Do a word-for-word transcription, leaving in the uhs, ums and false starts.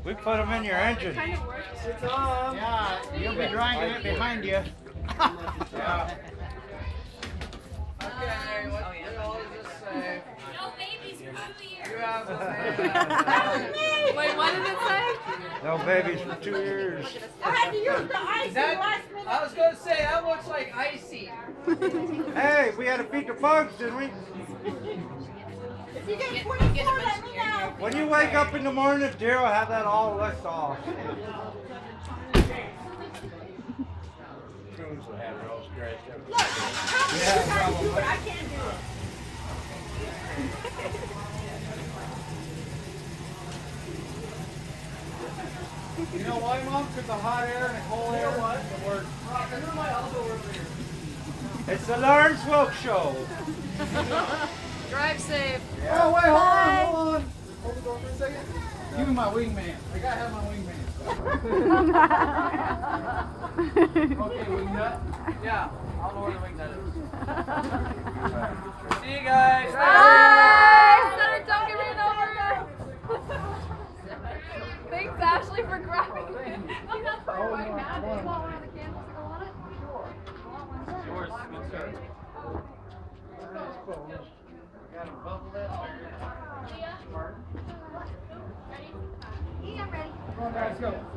We put them in your engine. Kind of works. It's on. Yeah, you'll be driving it behind you. Yeah. Okay, what the hell does this say? No babies for two years. You have a Wait, what did it say? No babies for two years. I had to use the ice in the last minute. I was going to say, that looks like icy. Hey, we had to feed the bugs, didn't we? If you get twenty-four, let me know. When you wake up in the morning, Daryl, have that all licked off. Look, how many you try to do it? I can't do it. You know why, Mom? Because the hot air and the cold air what? Work. It's the Lawrence Wilkes Show. Drive safe. Oh, wait, hold on, hold on. Hold the door for a second. Give me my wingman. I gotta have my wingman. Okay, wingnut. Yeah, I'll know where the wing nut is. See you guys. Bye! Center, don't get ran over. Thanks, Ashley, for grabbing it. I'm not throwing right now. Do you want one of the candles to go on it? Sure. Yours, good sir. Yeah, I'm ready. Come on, guys, go.